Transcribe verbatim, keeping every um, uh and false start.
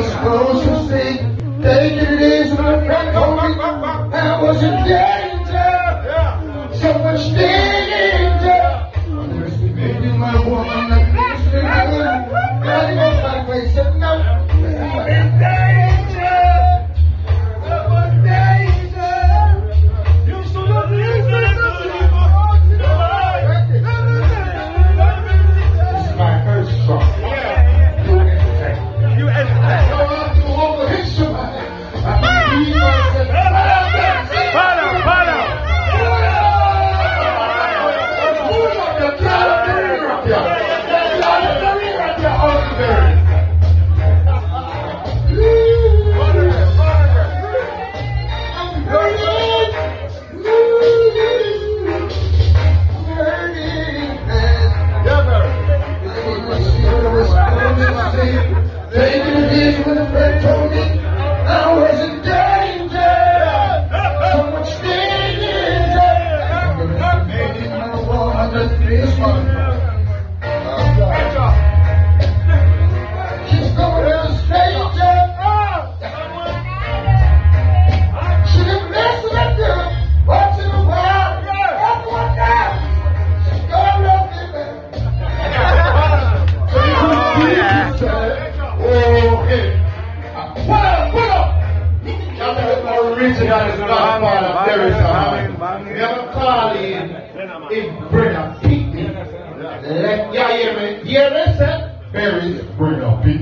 was supposed to say, take it easy, my friend, told me I was in danger, so much danger. Maybe my woman, like this, and I wouldn't, I didn't know my face, said no, I'm in danger, so much danger. You should have listened to me. This is my first song. You entertain. I want to overhit somebody. I believe myself. Para, para. Taking it easy when a friend told me I was in danger, so much danger. Maybe my woman, this one. She's going to a stranger. She didn't mess with that girl once in a while. That's one now. She's going to love me, man. So you can okay. What up, what up? Y'all know my original is not part of there is a never call in it bring a picnic. Yeah, yeah, man. Yeah, that's it. Berries bring a picnic.